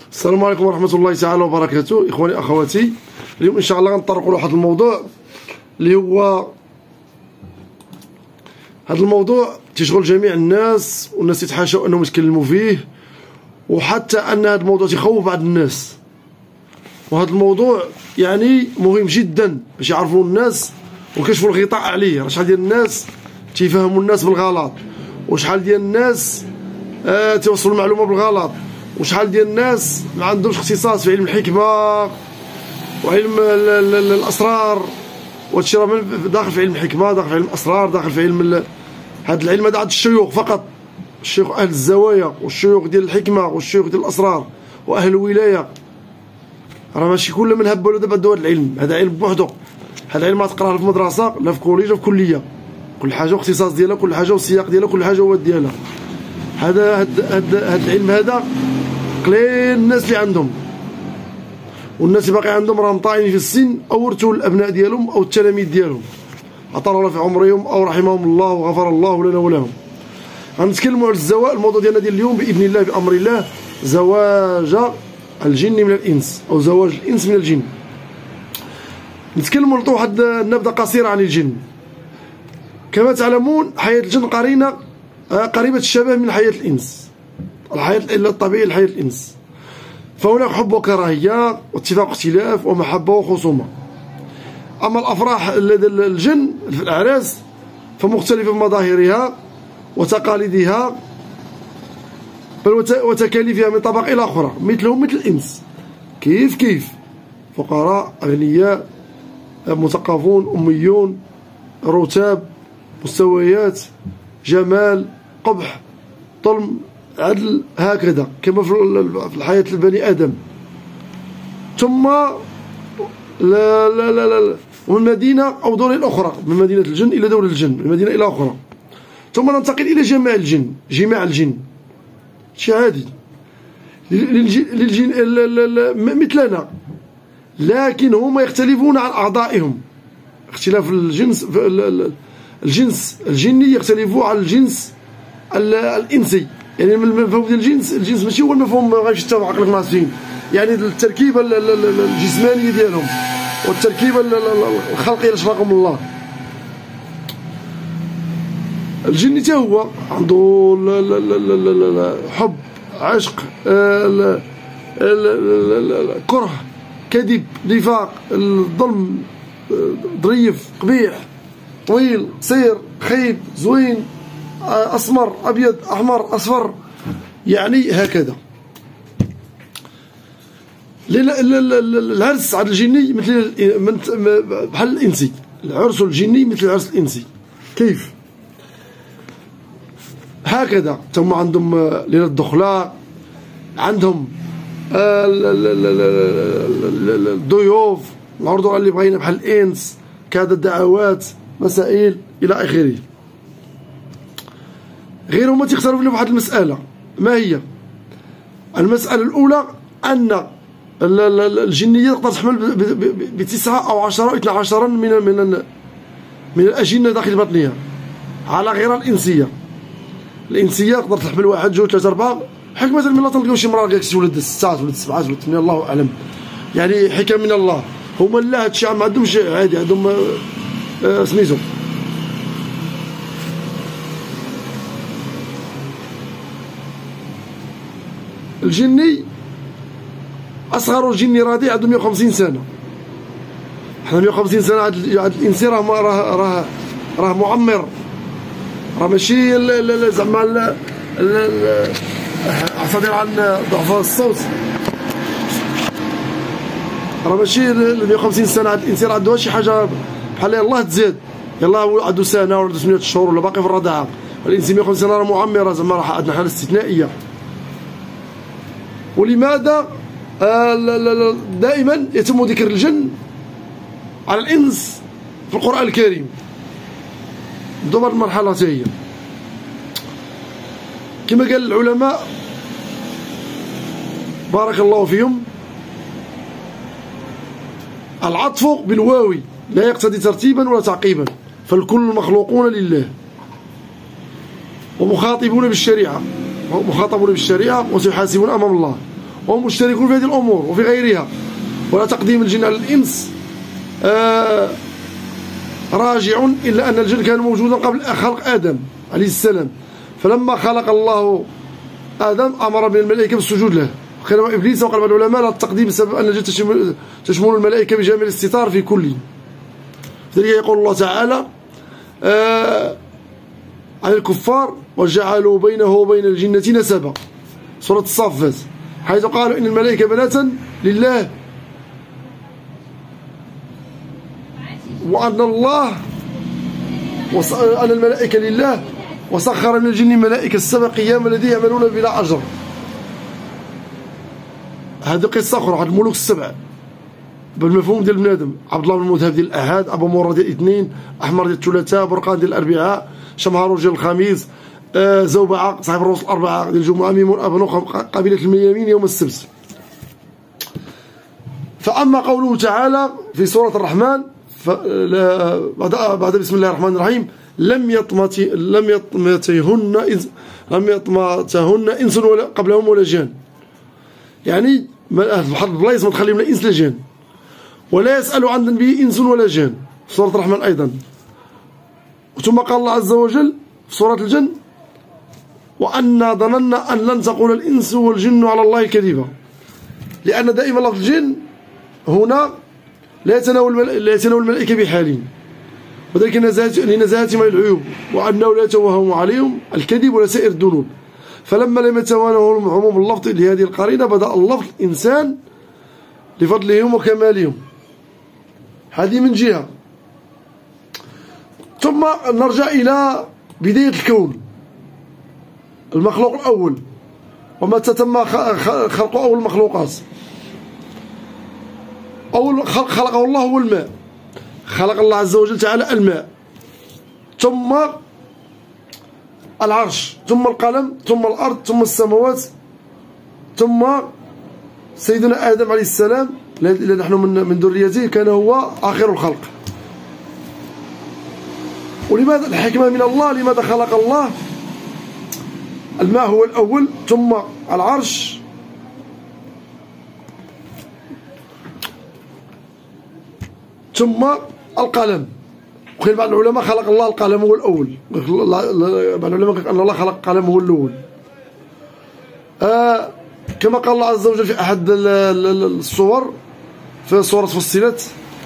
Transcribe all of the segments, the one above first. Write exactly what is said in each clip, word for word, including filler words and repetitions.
السلام عليكم ورحمة الله تعالى وبركاته. إخواني أخواتي، اليوم إن شاء الله غنطرقوا لواحد الموضوع اللي هو هذا الموضوع تيشغل جميع الناس، والناس يتحاشوا أنهم يتكلموا فيه، وحتى أن هذا الموضوع تيخوف بعض الناس. وهذا الموضوع يعني مهم جدا باش يعرفوا الناس وكشفوا الغطاء عليه. راه شحال ديال الناس تيفهموا الناس بالغلط، وشحال ديال الناس آه توصلوا المعلومة بالغلط، وشحال ديال الناس ما عندهمش اختصاص في علم الحكمة وعلم الأسرار، وهادشي راه داخل في علم الحكمة، داخل في علم الأسرار، داخل في علم هذا العلم هذا عند الشيوخ فقط، الشيوخ أهل الزوايا والشيوخ ديال الحكمة والشيوخ ديال الأسرار وأهل الولاية. راه ماشي كل من هب ولا دابا هذا العلم، هذا علم بوحدو. هذا العلم ما تقراه في مدرسة لا في كوليج لا في كلية، كل حاجة واختصاص ديالها، كل حاجة والسياق ديالها، كل حاجة واد ديالها. هذا هذا العلم هذا قليل الناس اللي عندهم، والناس اللي باقي عندهم راهم طاينين في السن او ورثوا الابناء ديالهم او التلاميذ ديالهم، عطال الله في عمرهم او رحمهم الله وغفر الله لنا ولهم. غنتكلموا على الزواج. الموضوع ديالنا ديال اليوم باذن الله بامر الله زواج الجن من الانس، او زواج الانس من الجن. نتكلموا نعطوا واحد النبذه قصيره عن الجن. كما تعلمون حياه الجن قرينه قريبه الشبه من حياه الانس، الحياه الطبيعيه لحياه الانس. فهناك حب وكراهيه واتفاق واختلاف ومحبه وخصومه. اما الافراح لدى الجن في الاعراس فمختلفه في مظاهرها وتقاليدها بل وتكاليفها من طبق الى اخرى، مثلهم مثل الانس، كيف كيف فقراء اغنياء مثقفون اميون رتاب مستويات جمال قبح ظلم عدل، هكذا كما في الحياة البني آدم. ثم لا لا لا لا ومن مدينة أو دولة أخرى، من مدينة الجن إلى دولة الجن، من مدينة إلى أخرى. ثم ننتقل إلى جماع الجن، جماع الجن شيء عادي للجن مثلنا، لكن هما يختلفون عن أعضائهم. اختلاف الجنس الجنس الجني يختلف عن الجنس الإنسي. يعني من المفهوم ديال الجنس، الجنس ماشي هو المفهوم غادي يتفق عقلك ناقصين، يعني التركيبه الجسمانيه ديالهم والتركيبه الخلقيه اللي شرقهم الله. الجن حتى هو عنده حب عشق كره كذب نفاق الظلم ظريف قبيح طويل قصير خايب زوين أسمر أبيض أحمر أصفر، يعني هكذا. العرس عند الجني مثل بحال الإنسي، العرس الجني مثل العرس الإنسي. كيف؟ هكذا تم عندهم ليلة الدخلة، عندهم الضيوف العرضوا على اللي بغينا بحال الإنس، كذا الدعوات مسائل إلى آخره. غير هما تيختاروا في واحد المسألة. ما هي المسألة الأولى؟ أن الجنية تقدر تحمل بتسعة أو عشرة أو اثنا عشر من من من الأجنة داخل بطنها، على غير الإنسية. الإنسية تقدر تحمل واحد جوج ثلاثة أربعة، حكمة من الله. تلقاو شي مرة قالك تولد ستة تولد سبعة تولد ثمانية، الله أعلم، يعني حكم من الله. هما لا، هادشي ما عندهمش عادي، عندهم سميتو الجني. أصغر الجني رضيع عنده مئة وخمسين سنة. حنا مئة وخمسين سنة عند الإنسي راه راه راه راه معمر، راه ماشي زعما اعتذر عن ضعف الصوت، راه ماشي مئة وخمسين سنة عند الإنسي راه عنده شي حاجة بحال يلاه تزاد، يلاه عنده سنة ولا ثمانية شهور ولا باقي في الرضاعة. الإنسي مئة وخمسين سنة راه معمر، زعما راه عندنا حالة استثنائية. ولماذا دائما يتم ذكر الجن على الإنس في القرآن الكريم؟ دبر المرحلة هي كما قال العلماء بارك الله فيهم، العطف بالواو لا يقتضي ترتيبا ولا تعقيبا، فالكل مخلوقون لله ومخاطبون بالشريعة، مخاطبون بالشريعة وسيحاسبون أمام الله. وهم مشتركون في هذه الأمور وفي غيرها. ولا تقديم الجن على الإنس آه راجع إلا أن الجن كان موجودا قبل خلق آدم عليه السلام، فلما خلق الله آدم أمر بالملائكة بالسجود له، خيرما إبليس. وقال بعض العلماء لا التقديم بسبب أن الجن تشمل, تشمل الملائكة بجامع الاستتار في كل. لذلك يقول الله تعالى آه عن الكفار وجعلوا بينه وبين الجنة نسبا، سورة الصافات، حيث قالوا إن الملائكة بناتا لله، وأن الله أن الملائكة لله وسخر من الجن ملائكة السبع قيام الذي يعملون بلا أجر. هذه قصة أخرى عن الملوك السبع بالمفهوم ديال بنادم. عبد الله بن مذهب ديال الأحد، أبو مرة ديال الاثنين، أحمر ديال الثلاثاء، برقان ديال الأربعاء، شمهار ديال الخميس، آه زوبعة صاحب الرؤوس الأربعة ديال الجمعة، ميمون أبنو قبيلة الميامين يوم السبت. فأما قوله تعالى في سورة الرحمن بعد بسم الله الرحمن الرحيم لم يطمت لم يطمتهن إنس لم يطمتهن إنس ولا قبلهم ولا جان، يعني بحال البلايص ما تخليهم لا إنس لا جان، ولا يسأل عن ذنبه إنس ولا جان في سورة الرحمن أيضا. ثم قال الله عز وجل في سورة الجن وأنا ظننا أن لن تقول الإنس والجن على الله كذبا، لأن دائما لفظ الجن هنا لا يتناول لا يتناول الملائكة بحال، وذلك لنزاهتهم عن العيوب، وأنه لا يتوهم عليهم الكذب ولا سائر الذنوب. فلما لم يتوانه عموم اللفظ لهذه القرينة بدأ اللفظ الإنسان لفضلهم وكمالهم. هذه من جهة. ثم نرجع إلى بداية الكون، المخلوق الأول، ومتى تم خلق أول المخلوقات. أول خلق خلقه الله هو الماء، خلق الله عز وجل تعالى الماء، ثم العرش، ثم القلم، ثم الأرض، ثم السماوات، ثم سيدنا آدم عليه السلام الذي نحن من من ذريته كان هو آخر الخلق. ولماذا الحكمة من الله؟ لماذا خلق الله الماء هو الأول، ثم العرش، ثم القلم. وقيل بعض العلماء خلق الله القلم هو الأول، بعض العلماء قال أن الله خلق القلم هو الأول. آه كما قال الله عز وجل في أحد الصور في سورة فصلت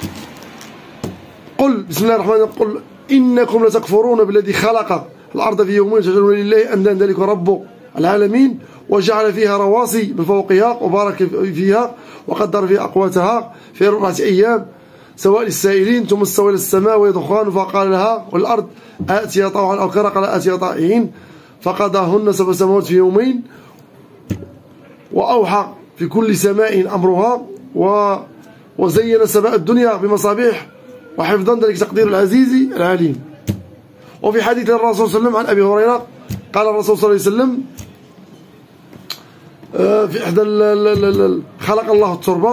قل بسم الله الرحمن الرحيم قل إنكم لتكفرون بالذي خلق الأرض في يومين تجعلون لله أندادا ذلك رب العالمين وجعل فيها رواسي من فوقها وبارك فيها وقدر فيها أقواتها في أربعة أيام سواء للسائلين ثم استوى إلى السماء وهي دخان فقال لها والأرض آتيها طوعا أو كرها قال آتيها طائعين فقضاهن سبع سماوات في يومين وأوحى في كل سماء أمرها و وزين سماء الدنيا بمصابيح وحفظا ذلك تقدير العزيز العليم. وفي حديث الرسول صلى الله عليه وسلم عن أبي هريرة قال الرسول صلى الله عليه وسلم في إحدى خلق الله التربة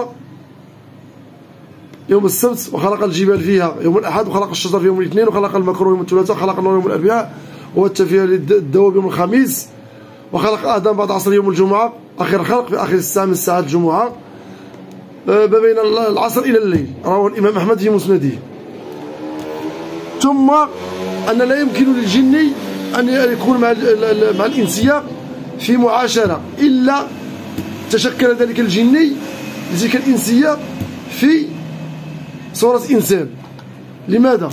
يوم السبت وخلق الجبال فيها يوم الأحد وخلق الشجر في يوم الاثنين وخلق المكروه يوم الثلاثاء وخلق النار يوم الأربعاء ووت فيها الدواب يوم الخميس وخلق آدم بعد عصر يوم الجمعة آخر الخلق في آخر الساعة من ساعات الجمعة ما بين العصر إلى الليل. رواه الإمام أحمد في مسنده. ثم أن لا يمكن للجن أن يكون مع مع الإنسية في معاشرة إلا تشكل ذلك الجني لتلك الإنسية في صورة إنسان. لماذا؟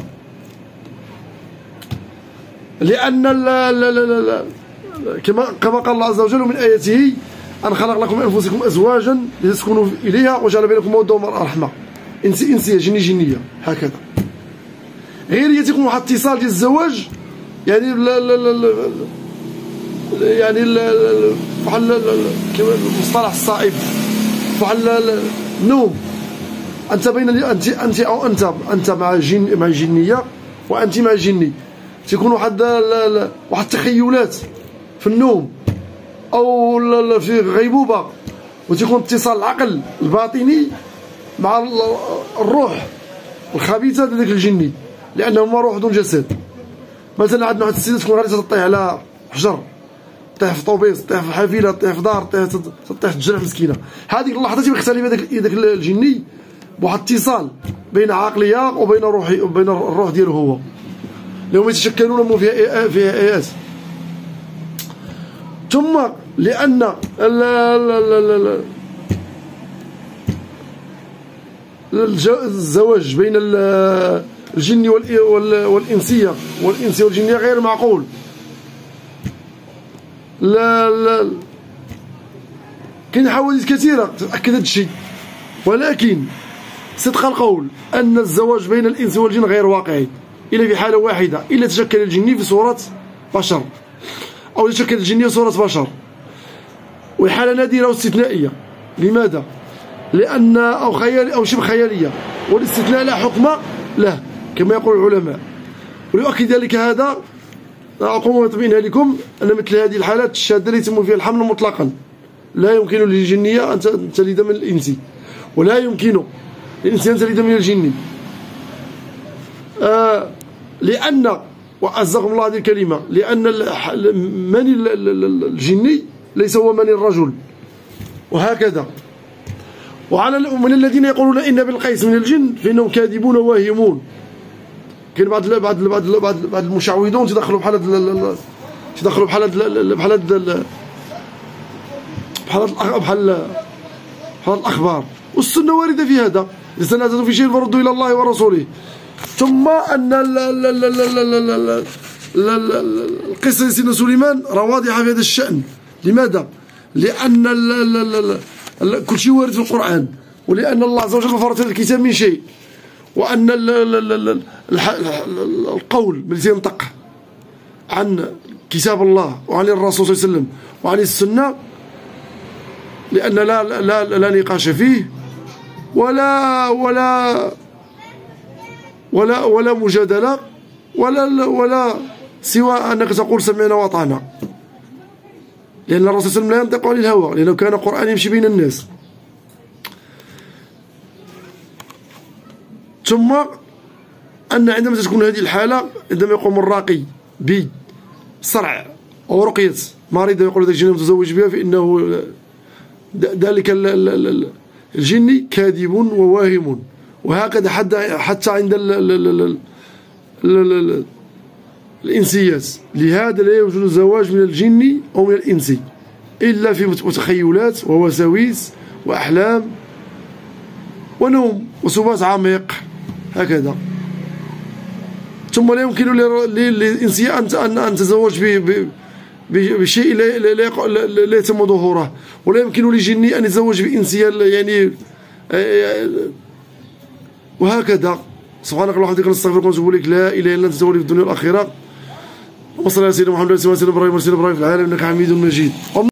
لأن لا لا لا لا كما كما قال الله عز وجل من آياته أن خلق لكم من أنفسكم أزواجا لتسكنوا إليها وجعل بينكم مودة ورحمة. إنسي إنسية جني جنية هكذا. غير يتكون واحد اتصال ديال الزواج يعني لا لا لا يعني بحال المصطلح الصائب بحال النوم. أنت بين أنت أنت أو أنت أنت مع جن مع جنية وأنت مع جني تكون واحد واحد التخيلات في النوم أو في غيبوبة وتكون اتصال العقل الباطني مع الروح الخبيثة لذاك الجني لأنهما روح دون جسد. مثلا عندنا واحد السيدة تكون غادي تطيح على حجر طيح في طوبيس، طيح في حافله، طيح في دار، طيح طيح تجرح مسكينه. هذيك اللحظه تيبقى يختلف هذاك هذاك الجني بواحد الاتصال بين عقليه وبين روحي وبين الروح ديالو هو، اللي هما يتشكلون فيها فيها ايات. ثم لان ال ال الزواج بين الجن والانسيه والانسيه والجنيه غير معقول. لا لا كاين حوادث كثيره تاكد هذا الشيء، ولكن صدق القول ان الزواج بين الانس والجن غير واقعي الا في حاله واحده، الا تشكل الجني في صوره بشر او تشكل الجني في صوره بشر، وحاله نادره واستثنائيه. لماذا؟ لان او خيال او شبه خياليه، والاستثناء لا حكم له كما يقول العلماء. ويؤكد ذلك هذا أقوم بتبيينها لكم أن مثل هذه الحالات الشاذة التي يتم فيها الحمل مطلقا لا يمكن للجنية أن تلد من الإنس، ولا يمكن للإنس أن تلد من الجن. آه لأن وأعزكم الله هذه الكلمة، لأن من الجني ليس هو من الرجل، وهكذا. وعلى من الذين يقولون إن بالقيس من الجن فإنهم كاذبون واهمون. كاين بعض بعض بعض بعض بعض المشعوذون تدخلوا بحال هاد تدخلوا بحال هاد بحال هاد بحال بحال بحال الاخبار، والسنه وارده في هذا. اذا تنازلوا في شيء فردوا الى الله ورسوله. ثم ان القصه سيدنا سليمان راه واضحه في هذا الشان. لماذا؟ لان كل شيء وارد في القران، ولان الله عز وجل ما فرط في الكتاب من شيء، وأن القول الذي ينطق عن كتاب الله وعن الرسول صلى الله عليه وسلم وعن السنة، لأن لا لا لا نقاش فيه ولا ولا ولا ولا مجادلة ولا ولا سوى أنك تقول سمعنا وأطعنا، لأن الرسول صلى الله عليه وسلم لا ينطق عن الهوى، لأنه كان قرآن يمشي بين الناس. ثم أن عندما تكون هذه الحالة، عندما يقوم الراقي بصرع أو رقية مريضة يقول ذلك الجن متزوج بها، فإنه ذلك الجني كاذب وواهم. وهكذا حتى عند الإنسيات. لهذا لا يوجد الزواج من الجن أو من الإنس إلا في متخيلات ووساويس وأحلام ونوم وسبات عميق هكذا. ثم لا يمكن للإنسية أن تتزوج بشيء لا يتم ظهوره، ولا يمكن للجني أن يتزوج بإنسية يعني وهكذا. سبحانك اللهم وبحمدك نستغفرك ونتوب إليك. لا إله إلا أنت تولي في الدنيا والآخرة. وصلى على سيدنا محمد وعلى سيدنا إبراهيم وسيدنا إبراهيم في العالم إنك حميد مجيد.